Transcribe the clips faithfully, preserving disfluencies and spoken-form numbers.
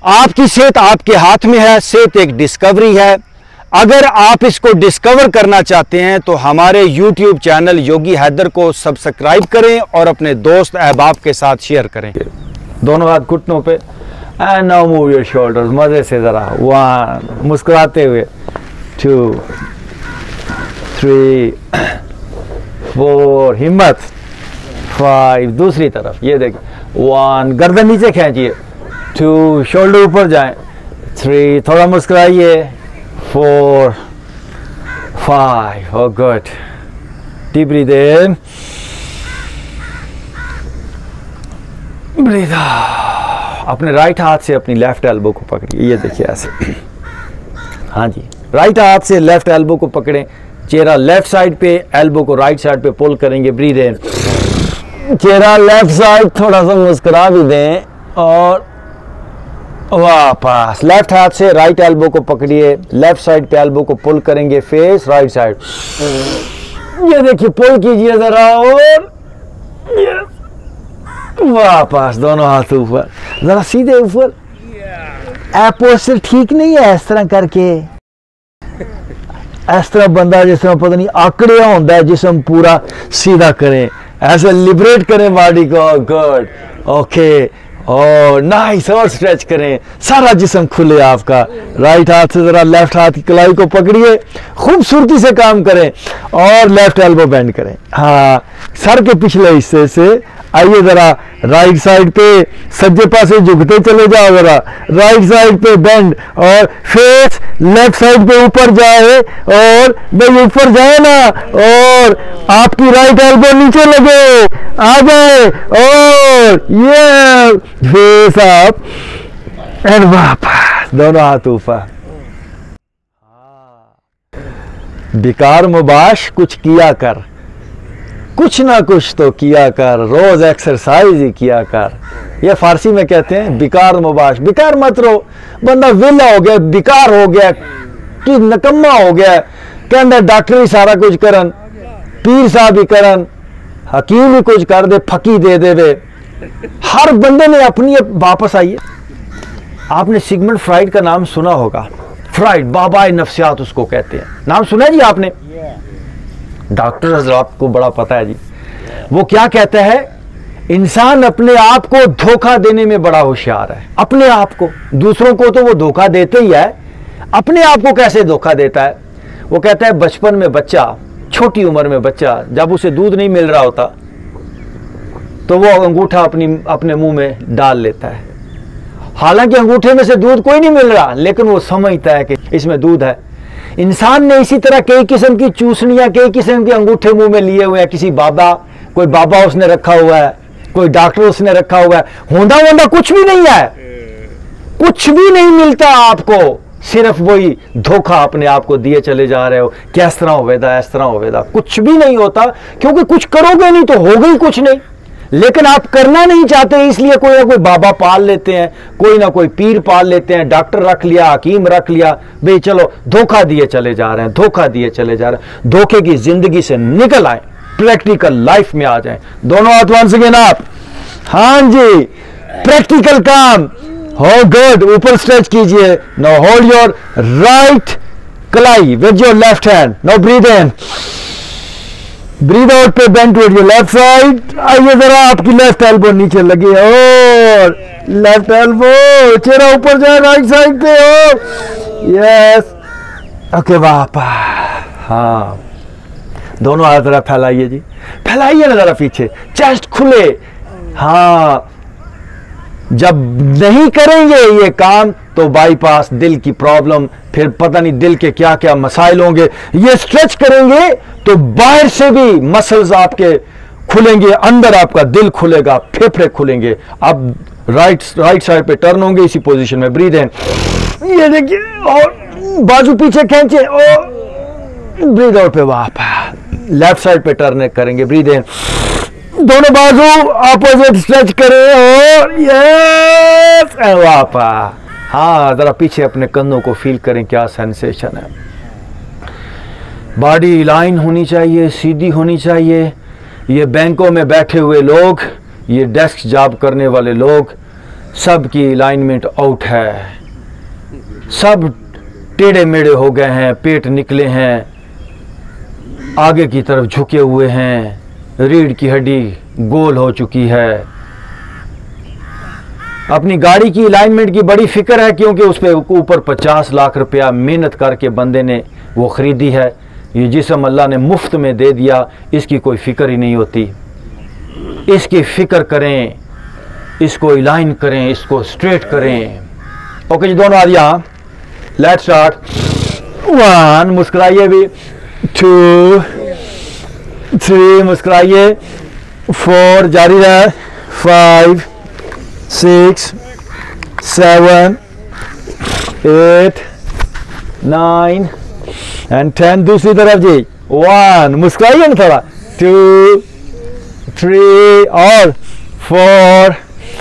आपकी सेहत आपके हाथ में है। सेहत एक डिस्कवरी है। अगर आप इसको डिस्कवर करना चाहते हैं तो हमारे यूट्यूब चैनल योगी हैदर को सब्सक्राइब करें और अपने दोस्त अहबाब के साथ शेयर करें। दोनों हाथ घुटनों पे and now move your shoulders, मजे से जरा। वन, मुस्कुराते हुए। टू, थ्री, फोर, हिम्मत। फाइव, दूसरी तरफ, ये देखिए। वन, गर्दन नीचे खींचिए। टू, शोल्डर ऊपर जाएं। थ्री, थोड़ा मुस्कुराइए। Four, five, oh good. Deep breathe in. Breathe out. अपने राइट हाथ से अपनी लेफ्ट एल्बो को पकड़िए, ये देखिए ऐसे। हाँ जी, राइट हाथ से लेफ्ट एल्बो को पकड़ें। चेहरा लेफ्ट साइड पे, एल्बो को राइट साइड पे पुल करेंगे। Breathe in. चेहरा लेफ्ट साइड, थोड़ा सा मुस्कुरा भी दें और वापस लेफ्ट हाथ से राइट एल्बो को पकड़िए। लेफ्ट साइड पे एल्बो को पुल करेंगे, फेस राइट साइड। ये देखिए, पुल कीजिए जरा और वापस दोनों हाथ ऊपर, जरा सीधे ऊपर। पोस्चर ठीक नहीं है इस तरह करके। इस तरह बंदा जिस तरह पता नहीं आकड़िया होता है, जिसम पूरा सीधा करें, ऐसे लिबरेट करें बॉडी को। गुड, ओके, और नाइस। और स्ट्रेच करें, सारा जिस्म खुले आपका। राइट हाथ से जरा लेफ्ट हाथ की कलाई को पकड़िए, खूबसूरती से काम करें और लेफ्ट एल्बो बेंड करें। हाँ, सर के पिछले हिस्से से आइए जरा राइट साइड पे सज्जे पासे झुकते चले जाओ जरा। राइट साइड पे बेंड और फेस लेफ्ट साइड पे ऊपर जाए और भाई ऊपर जाए ना, और आपकी राइट एल्बो नीचे लगे, आ जाए और ये फेस अप एंड वापस दोनों हाथ ऊपर। बेकार मुबाश कुछ किया कर, कुछ ना कुछ तो किया कर, रोज एक्सरसाइज ही किया कर। ये फारसी में कहते हैं बेकार मुबाश। बेकार मत रहो, बंदा वेला हो गया, बेकार हो गया कि नकम्मा हो गया, कहना डॉक्टर ही सारा कुछ करन, पीर साहब ही करन, हकीम ही कुछ कर दे, फकी दे देवे। हर बंदे ने अपनी वापस आइए। आपने सिगमंड फ्राइड का नाम सुना होगा। फ्राइड बाबा नफ्सियात उसको कहते हैं, नाम सुना है जी आपने? डॉक्टर हजरात को बड़ा पता है जी। वो क्या कहता है, इंसान अपने आप को धोखा देने में बड़ा होशियार है। अपने आप को, दूसरों को तो वो धोखा देते ही है, अपने आप को कैसे धोखा देता है? वो कहता है बचपन में बच्चा, छोटी उम्र में बच्चा, जब उसे दूध नहीं मिल रहा होता तो वो अंगूठा अपनी अपने मुंह में डाल लेता है। हालांकि अंगूठे में से दूध कोई नहीं मिल रहा, लेकिन वो समझता है कि इसमें दूध है। इंसान ने इसी तरह कई किस्म की चूसनियां, कई किस्म के अंगूठे मुंह में लिए हुए हैं। किसी बाबा, कोई बाबा उसने रखा हुआ है, कोई डॉक्टर उसने रखा हुआ है। होंदा होंदा कुछ भी नहीं है, कुछ भी नहीं मिलता आपको, सिर्फ वही धोखा अपने आप को दिए चले जा रहे हो। किस तरह होवेदा, इस तरह होवेदा, कुछ भी नहीं होता, क्योंकि कुछ करोगे नहीं तो होगा ही कुछ नहीं। लेकिन आप करना नहीं चाहते, इसलिए कोई ना कोई बाबा पाल लेते हैं, कोई ना कोई पीर पाल लेते हैं, डॉक्टर रख लिया, हकीम रख लिया। भाई चलो धोखा दिए चले जा रहे हैं, धोखा दिए चले जा रहे हैं। धोखे की जिंदगी से निकल आए, प्रैक्टिकल लाइफ में आ जाएं। दोनों हाथ वंस अगेन आप। हाँ जी, प्रैक्टिकल काम हो। गुड, ऊपर स्ट्रेच कीजिए। नाउ होल्ड योर राइट कलाई with your left hand. Now breathe in, breathe out पे bend toward your left side. आइए जरा, आपकी लेफ्ट एल्बो नीचे लगी और लेफ्ट एल्बो, चेहरा ऊपर जाए राइट साइड पे हो। यस, ओके, वापस। हाँ, दोनों हाथ जरा फैलाइए जी, फैलाइए ना जरा पीछे, चेस्ट खुले। हाँ, जब नहीं करेंगे ये काम तो बाईपास, दिल की प्रॉब्लम, फिर पता नहीं दिल के क्या क्या मसाइल होंगे। ये स्ट्रेच करेंगे तो बाहर से भी मसल्स आपके खुलेंगे, अंदर आपका दिल खुलेगा, फेफड़े खुलेंगे। अब राइट राइट साइड पे टर्न होंगे इसी पोजीशन में। ब्रीथ इन, ये देखिए, और बाजू पीछे खींचे और ब्रीथ आउट पे वापस लेफ्ट साइड पे टर्न करेंगे। ब्रीथ इन, दोनों बाजू अपोजिट स्ट्रेच करें और यस, वापस। हाँ, जरा पीछे अपने कंधों को फील करें, क्या सेंसेशन है। बॉडी लाइन होनी चाहिए, सीधी होनी चाहिए। ये बैंकों में बैठे हुए लोग, ये डेस्क जॉब करने वाले लोग, सब की अलाइनमेंट आउट है, सब टेढ़े मेढ़े हो गए हैं, पेट निकले हैं, आगे की तरफ झुके हुए हैं, रीढ़ की हड्डी गोल हो चुकी है। अपनी गाड़ी की अलाइनमेंट की बड़ी फिक्र है, क्योंकि उस पे ऊपर पचास लाख रुपया मेहनत करके बंदे ने वो ख़रीदी है। ये जिस्म अल्लाह ने मुफ्त में दे दिया, इसकी कोई फिक्र ही नहीं होती। इसकी फिक्र करें, इसको अलाइन करें, इसको स्ट्रेट करें। ओके जी, दोनों आज यहाँ लेट्स स्टार्ट। वन, मुस्कुराइए भी। To, three, मुस्कुराइए। फोर, जारी रहे। Five, six, seven, eight, nine and ten. दूसरी तरफ जी। वन, मुस्कुराइए ना थोड़ा। टू, थ्री और four,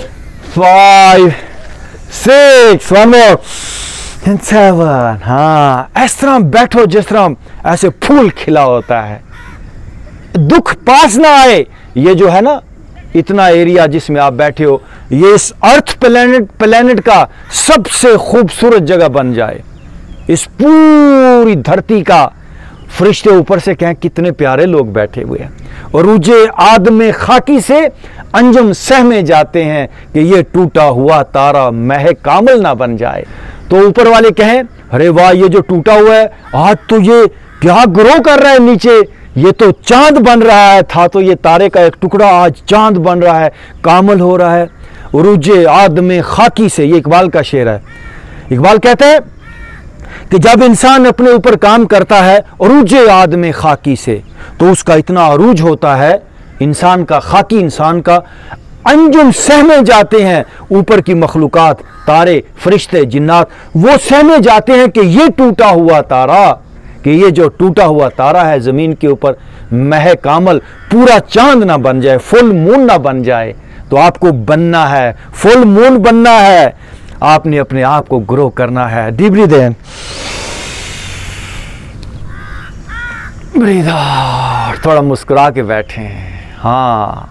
five, six, one more and seven. हाँ, इस तरह बैठो जिस तरह ऐसे फूल खिला होता है, दुख पास ना आए। ये जो है ना, इतना एरिया जिसमें आप बैठे हो, ये इस अर्थ प्लेनेट प्लेनेट का सबसे खूबसूरत जगह बन जाए। इस पूरी धरती का फरिश्ते ऊपर से कहें कितने प्यारे लोग बैठे हुए हैं, और उजे आदम खाकी से अंजुम सहमे जाते हैं कि ये टूटा हुआ तारा मह कामल ना बन जाए। तो ऊपर वाले कहें, अरे वाह, ये जो टूटा हुआ है आज तो ये क्या ग्रो कर रहा है नीचे, ये तो चांद बन रहा है, था तो ये तारे का एक टुकड़ा, आज चांद बन रहा है, कामल हो रहा है। उरुजे आदम खाकी से, ये इकबाल का शेर है। इकबाल कहते हैं कि जब इंसान अपने ऊपर काम करता है उरुजे आदम खाकी से, तो उसका इतना अरूज होता है इंसान का, खाकी इंसान का, अंजुम सहमे जाते हैं। ऊपर की मखलूकात, तारे, फरिश्ते, जिन्नात, वो सहमे जाते हैं कि ये टूटा हुआ तारा, कि ये जो टूटा हुआ तारा है ज़मीन के ऊपर, मह कामल पूरा चांद ना बन जाए, फुल मून ना बन जाए। तो आपको बनना है, फुल मून बनना है, आपने अपने आप को ग्रो करना है। Deep breathe in, breathe out. थोड़ा मुस्कुरा के बैठे हैं। हाँ,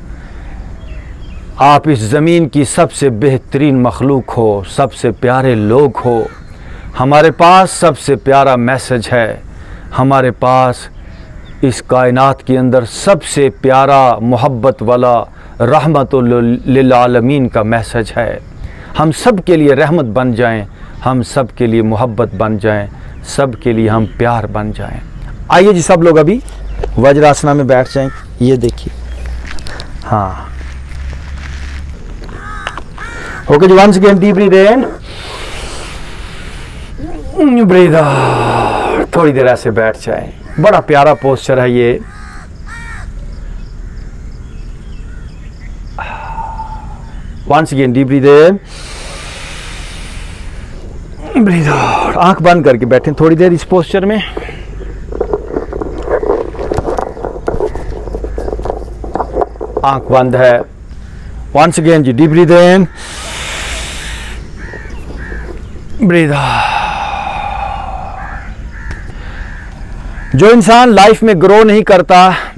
आप इस ज़मीन की सबसे बेहतरीन मखलूक हो, सबसे प्यारे लोग हो। हमारे पास सबसे प्यारा मैसेज है, हमारे पास इस कायनात के अंदर सबसे प्यारा मोहब्बत वाला रहमतुल लिल आलमीन का मैसेज है। हम सब के लिए रहमत बन जाएं, हम सब के लिए मोहब्बत बन जाएं, सब के लिए हम प्यार बन जाएं। आइए जी, सब लोग अभी वज्रासना में बैठ जाएं। ये देखिए, हाँ, ओके जी, once again deep breathe in, breathe out. थोड़ी देर ऐसे बैठ जाएं। बड़ा प्यारा पोस्चर है ये। Once again deep breathe in, breathe out. आंख बंद करके बैठें थोड़ी देर इस पोस्चर में। आंख बंद है। वंस अगेन जी, deep breathe in, breathe out. जो इंसान लाइफ में ग्रो नहीं करता,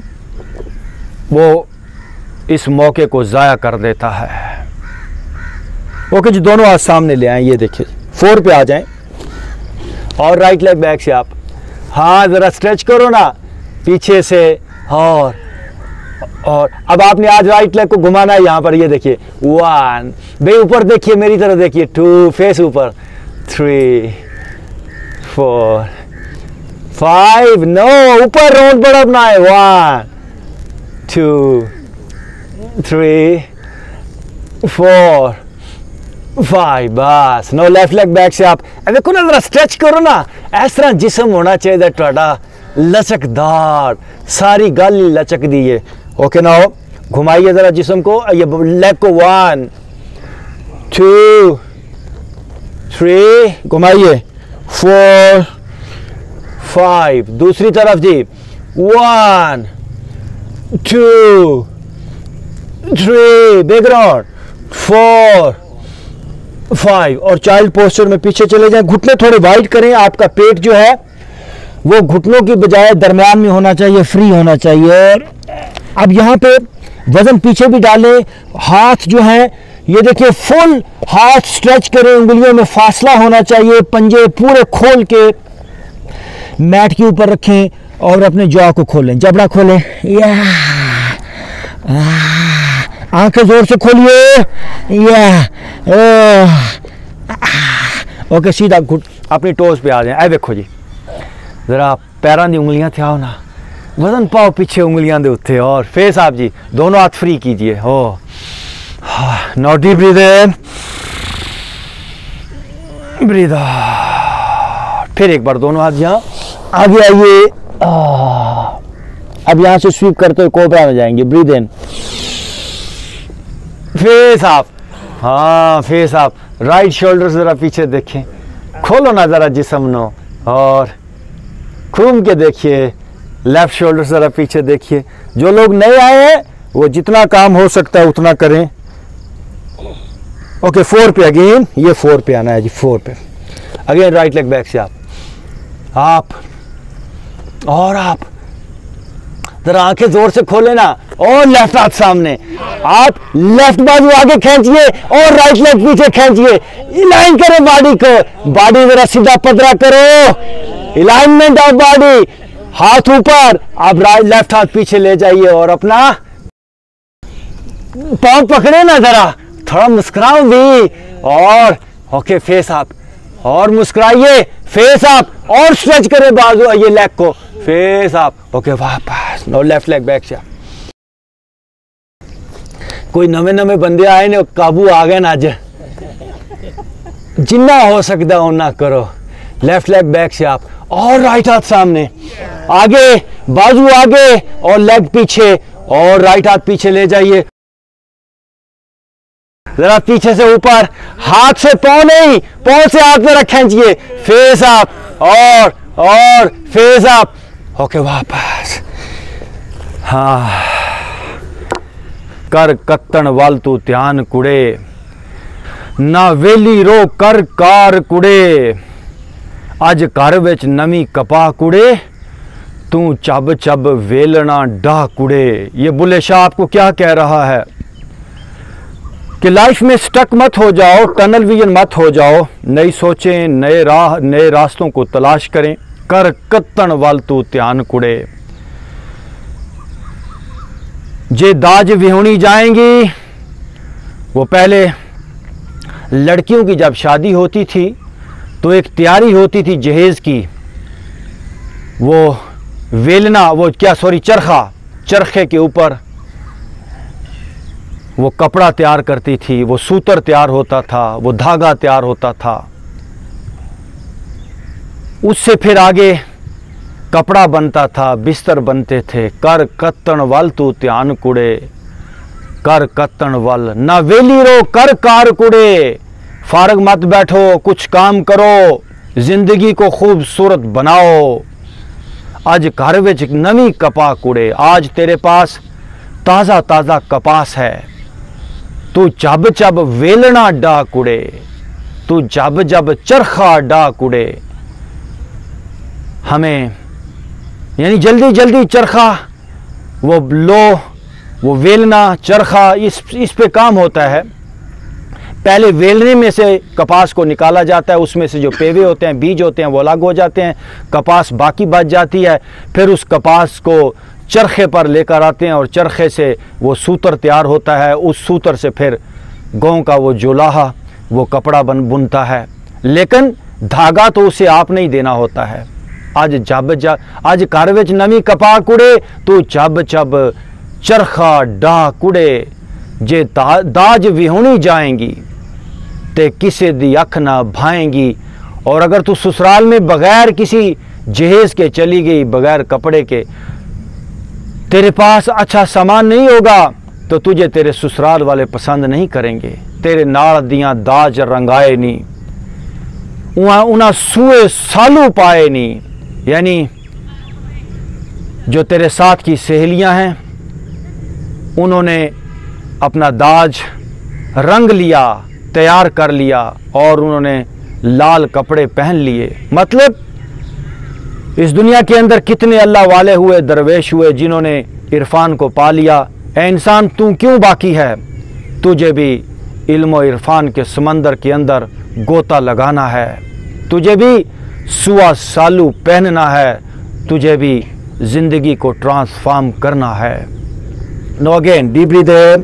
वो इस मौके को ज़ाया कर देता है। ओके जी, दोनों हाथ सामने ले आए। ये देखिए, फोर पे आ जाएं और राइट लेग बैक से आप, हाँ, ज़रा स्ट्रेच करो ना पीछे से। और और अब आपने आज राइट लेग को घुमाना है यहाँ पर। ये देखिए, वन, बे ऊपर देखिए, मेरी तरफ देखिए। टू, फेस ऊपर। थ्री, फोर, फाइव, नो, ऊपर राउंड बड़ा बनाए। One, two, three, four, five, बस। नो, लेफ्ट लेग बैक से आप देखो ना, जरा स्ट्रेच करो ना। इस तरह जिस्म होना चाहिए थोड़ा लचकदार, सारी गल लचक दी है। ओके ना, हो घुमाइए जरा जिस्म को, ये लेग को। वन, टू, थ्री, घुमाइए। फोर, फाइव, दूसरी तरफ जी। One, two, three, background. Four, five, और चाइल्ड पोस्चर में पीछे चले जाएं। घुटने थोड़े वाइड करें। आपका पेट जो है वो घुटनों की बजाय दरमियान में होना चाहिए, फ्री होना चाहिए। अब यहाँ पे वजन पीछे भी डालें। हाथ जो है ये देखिए फुल हाथ स्ट्रेच करें, उंगलियों में फासला होना चाहिए, पंजे पूरे खोल के मैट के ऊपर रखें और अपने जॉ को खोलें, जबड़ा खोलें, या आंखें जोर से खोलिए, या ओके, सीधा घुट अपनी टोज पे आ जाए। ऐ देखो जी, जरा पैरों की उंगलियां थे आओ ना, वजन पाओ पीछे उंगलियां दे उत्ते, और फेस आप जी दोनों हाथ फ्री कीजिए। हो now deep breathe in, breathe out, फिर एक बार दोनों हाथ यहाँ आगे आइए। अब यहां से स्वीप करते हुए कोबरा में जाएंगे। ब्रीथ इन, फेस आप, हाँ फेस आप, राइट शोल्डर जरा पीछे देखें, खोलो ना जरा जिस्म नो, और घूम के देखिए, लेफ्ट शोल्डर जरा पीछे देखिए। जो लोग नए आए हैं वो जितना काम हो सकता है उतना करें। ओके, फोर पे अगेन, ये फोर पे आना है जी, फोर पे अगेन, राइट लेग बैक से आप आप और आप जरा आंखें जोर से खोले ना, और लेफ्ट हाथ सामने, आप लेफ्ट बाजू आगे खींचिए और राइट लेग पीछे खींचिए, इलाइन करें बॉडी को, बॉडी जरा सीधा पतरा करो, अलाइनमेंट ऑफ बॉडी, हाथ ऊपर, आप राइट लेफ्ट हाथ पीछे ले जाइए और अपना पांव पकड़े ना, जरा थोड़ा मुस्कुराओ भी, और ओके फेस आप, और मुस्कुराइए, फेस आप, और स्ट्रेच करें बाजू ये लेग को, फेस आप, ओके वापस, नो लेफ्ट लेग बैक से। कोई नवे नवे बंदे आए ने, काबू आ गए ना अज, जिन्ना हो सकता उन्ना करो, लेफ्ट लेग बैक से आप, और राइट हाथ सामने, आगे बाजू आगे और लेग पीछे, और राइट हाथ पीछे ले जाइए, जरा पीछे से ऊपर, हाथ से पांव नहीं, पांव से हाथ में रख खींचिए, फेस आप, और और फेस आप, ओके वापस, हाँ, कर कत्तन वाल तू ध्यान कुड़े, ना वेली रो कर कार कुड़े, अज घर विच नवी कपा कुड़े, तू चब चब वेलना डाह कुड़े। ये बुल्ले शाह आपको क्या कह रहा है कि लाइफ में स्टक मत हो जाओ, टनल विजन मत हो जाओ, नई सोचें, नए राह, नए रास्तों को तलाश करें, कर कत्तन वाल तू ध्यान कुड़े। जे दाज विहोनी जाएंगी, वो पहले लड़कियों की जब शादी होती थी तो एक तैयारी होती थी जहेज की, वो वेलना, वो क्या सॉरी चरखा, चरखे के ऊपर वो कपड़ा तैयार करती थी, वो सूतर तैयार होता था, वो धागा तैयार होता था, उससे फिर आगे कपड़ा बनता था, बिस्तर बनते थे। कर कत्तन वल तू ध्यान कुड़े, कर कत्तन वल, ना वेली रो कर कार कुड़े, फारग मत बैठो, कुछ काम करो, जिंदगी को खूबसूरत बनाओ। आज घर विच नवी कपा कुड़े, आज तेरे पास ताज़ा ताज़ा कपास है, तू जब जब वेलना डा कुड़े, तू जब जब चरखा डा कुड़े। हमें यानी जल्दी जल्दी चरखा, वो लो, वो वेलना, चरखा, इस इस पे काम होता है। पहले वेलने में से कपास को निकाला जाता है, उसमें से जो पेवे होते हैं, बीज होते हैं, वो अलग हो जाते हैं, कपास बाकी बच जाती है। फिर उस कपास को चरखे पर लेकर आते हैं और चरखे से वो सूतर तैयार होता है, उस सूतर से फिर गाँव का वो जोलाहा, वो कपड़ा बन बुनता है। लेकिन धागा तो उसे आप नहीं देना होता है। आज जब जब आज घर विच नवी कपा कुड़े, तो जब जब चरखा डा कुड़े, जे दा, दाज विहोनी जाएंगी ते किसे दी अख ना भाएंगी। और अगर तू ससुराल में बगैर किसी जहेज के चली गई, बगैर कपड़े के, तेरे पास अच्छा सामान नहीं होगा, तो तुझे तेरे ससुराल वाले पसंद नहीं करेंगे। तेरे नाल दियां दाज रंगाए नी, उन्हें सूए सालू पाए नी। यानी जो तेरे साथ की सहेलियां हैं, उन्होंने अपना दाज रंग लिया, तैयार कर लिया, और उन्होंने लाल कपड़े पहन लिए। मतलब इस दुनिया के अंदर कितने अल्लाह वाले हुए, दरवेश हुए, जिन्होंने इरफान को पा लिया। ए इंसान, तू क्यों बाकी है? तुझे भी इल्म और इरफान के समंदर के अंदर गोता लगाना है, तुझे भी सुआ सालू पहनना है, तुझे भी ज़िंदगी को ट्रांसफॉर्म करना है। Now again deep breathe in,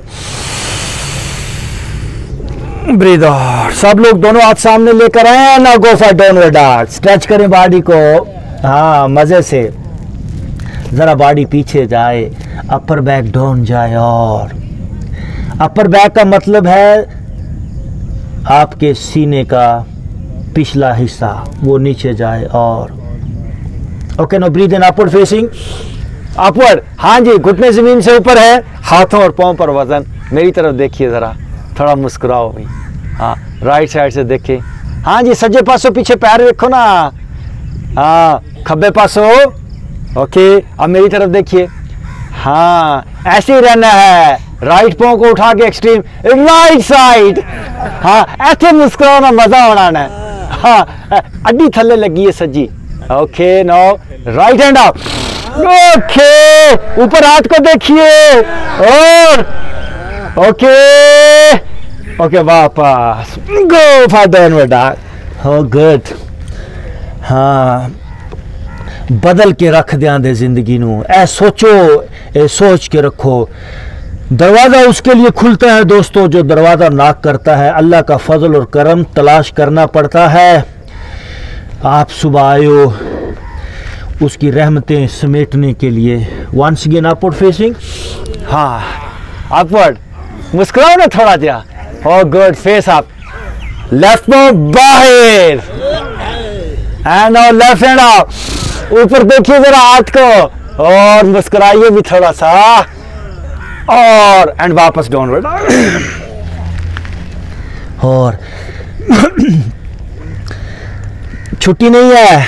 breathe out. सब लोग दोनों हाथ सामने लेकर आए ना, go for downward dog. Stretch करें बॉडी को, हाँ मज़े से। ज़रा बॉडी पीछे जाए, अपर बैक डाउन जाए। और अपर बैक का मतलब है आपके सीने का पिछला हिस्सा वो नीचे जाए। और okay, now breathe in, upward facing, upward. हाँ जी, घुटने जमीन से ऊपर है, हाथों और पांव पर वजन। मेरी तरफ देखिए ज़रा, थोड़ा मुस्कुराओ भाई। हाँ, राइट साइड से देखिए। हाँ जी, सज्जे पासों पीछे पैर रखो ना। हाँ, खब्बे पासों। ओके, अब मेरी तरफ देखिए। हाँ, ऐसे ही रहना है। राइट पांव को उठा के एक्सट्रीम राइट साइड। हाँ, ऐसे मुस्कुराओ ना, मजा होना ना। हाँ, अड्डी थल्ले लगी है सज्जी। Okay, now right hand up. Okay, ऊपर हाथ को देखिए। और ओके ओके, वापस गो फॉर डाउनवर्ड डॉग। हो गुड। हाँ, बदल के रख दिया दे जिंदगी नू। ऐ सोचो, ए सोच के रखो, दरवाज़ा उसके लिए खुलता है दोस्तों जो दरवाज़ा नॉक करता है। अल्लाह का फजल और करम तलाश करना पड़ता है। आप सुबह आयो उसकी रहमतें समेटने के लिए। Once again upward facing. हाँ, अपवर्ड। मुस्कुराओ ना थोड़ा जा। Oh good, face up. Left पांव बाहर एंड और लेफ्ट हैंड अप। ऊपर देखिए जरा हाथ को और मुस्कुराइए भी थोड़ा सा। और एंड वापस डाउनवर्ड। और छुट्टी नहीं है,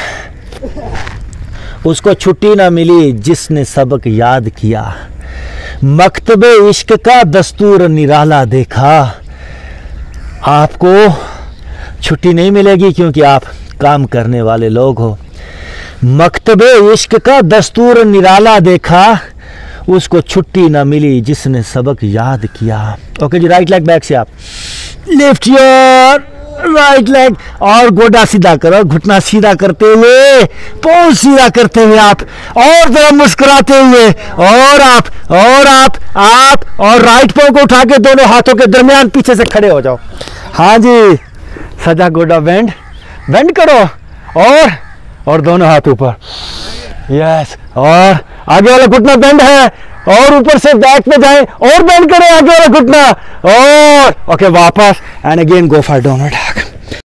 उसको छुट्टी ना मिली जिसने सबक याद किया। मकतबे इश्क का दस्तूर निराला देखा। आपको छुट्टी नहीं मिलेगी क्योंकि आप काम करने वाले लोग हो। मकतबे इश्क का दस्तूर निराला देखा, उसको छुट्टी ना मिली जिसने सबक याद किया। ओके जी, राइट लेग बैक से आप लिफ्ट योर राइट लेग और गोडा सीधा करो, घुटना सीधा करते हुए, पांव सीधा करते हुए आप, और जरा मुस्कुराते हुए, और आप और आप आप और राइट पांव को उठा के दोनों हाथों के दरमियान पीछे से खड़े हो जाओ। हाँ जी, सजा गोडा बेंड बेंड करो और और दोनों हाथ ऊपर। यस, और आगे वाला घुटना बेंड है और ऊपर से बैक पे जाएं और बेंड करें आगे वाला घुटना। और ओके, वापस and again go for downward dog.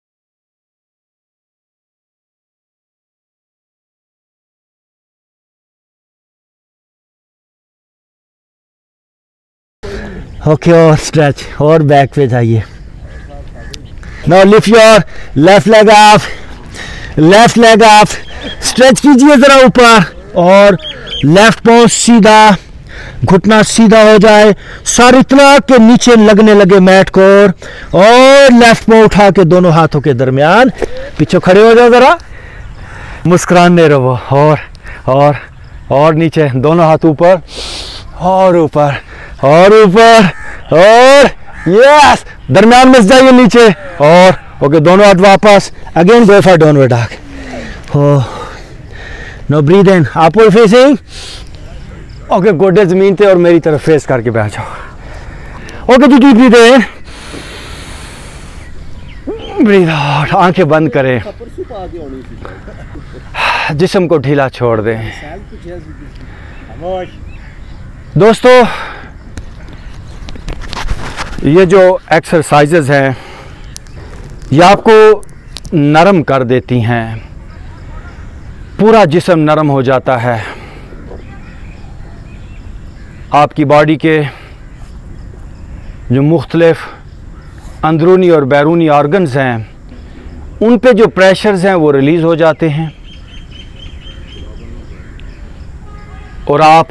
Okay, और स्ट्रेच और बैक पे जाइए। Now lift your left leg up, left leg up. Stretch कीजिए जरा ऊपर और लेफ्ट पांव सीधा, घुटना सीधा हो जाए, सर इतना के नीचे लगने लगे मैट को। और लेफ्ट पांव उठा के दोनों हाथों के दरमियान पीछे खड़े हो जाओ जरा, मुस्कुराने रहो। और और और नीचे, दोनों हाथ ऊपर और ऊपर और ऊपर और यस, दरमियान में जाइए नीचे। और ओके, दोनों हाथ वापस। Again go for downward dog. हो, now breathe in, upward facing. Okay, गोडे जमीन पे और मेरी तरफ फेस करके बैठ जाओ। ओके जी, deep breathe in, breathe out. आंखें बंद करें, जिस्म को ढीला छोड़ दें। दोस्तों, ये जो एक्सरसाइजेज हैं ये आपको नरम कर देती हैं, पूरा जिस्म नरम हो जाता है। आपकी बॉडी के जो मुख्तलिफ अंदरूनी और बैरूनी ऑर्गन्स हैं उन पे जो प्रेशर्स हैं वो रिलीज़ हो जाते हैं और आप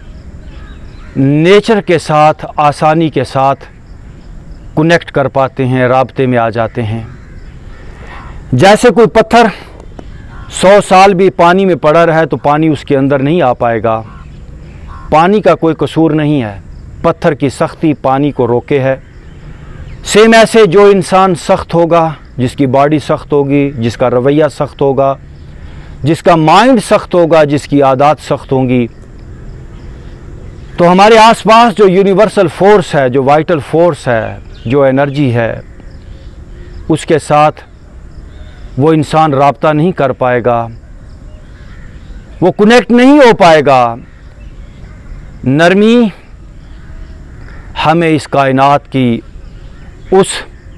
नेचर के साथ आसानी के साथ कनेक्ट कर पाते हैं, राब्ते में आ जाते हैं। जैसे कोई पत्थर सौ साल भी पानी में पड़ा रहा है तो पानी उसके अंदर नहीं आ पाएगा। पानी का कोई कसूर नहीं है, पत्थर की सख्ती पानी को रोके है। सेम ऐसे जो इंसान सख्त होगा, जिसकी बॉडी सख्त होगी, जिसका रवैया सख्त होगा, जिसका माइंड सख्त होगा, जिसकी आदत सख्त होंगी, तो हमारे आसपास जो यूनिवर्सल फोर्स है, जो वाइटल फोर्स है, जो एनर्जी है, उसके साथ वो इंसान राब्ता नहीं कर पाएगा, वो कनेक्ट नहीं हो पाएगा। नरमी हमें इस कायनात की उस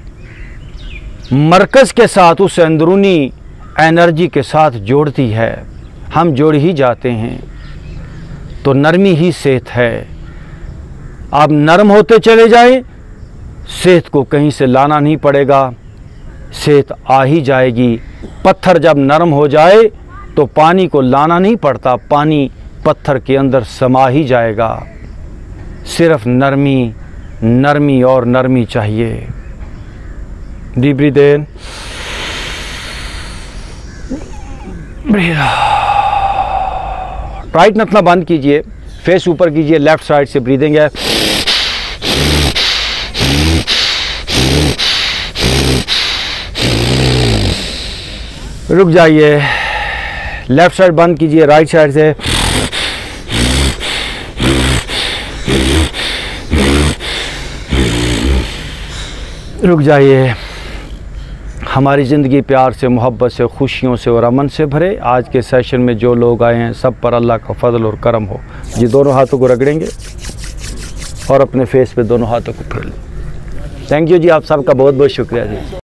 मरकज़ के साथ, उस अंदरूनी एनर्जी के साथ जोड़ती है। हम जुड़ ही जाते हैं, तो नरमी ही सेहत है। आप नरम होते चले जाएं, सेहत को कहीं से लाना नहीं पड़ेगा, सेहत आ ही जाएगी। पत्थर जब नरम हो जाए तो पानी को लाना नहीं पड़ता, पानी पत्थर के अंदर समा ही जाएगा। सिर्फ नरमी, नरमी और नरमी चाहिए। Deep breathe in, breathe out. Right नथना बंद कीजिए, फेस ऊपर कीजिए, लेफ्ट साइड से ब्रीदिंग है। रुक जाइए, लेफ्ट साइड बंद कीजिए, राइट साइड से। रुक जाइए। हमारी ज़िंदगी प्यार से, मोहब्बत से, खुशियों से और अमन से भरे। आज के सेशन में जो लोग आए हैं, सब पर अल्लाह का फजल और करम हो। जी, दोनों हाथों को रगड़ेंगे और अपने फेस पे दोनों हाथों को फेर लें। थैंक यू जी, आप सबका बहुत बहुत शुक्रिया जी।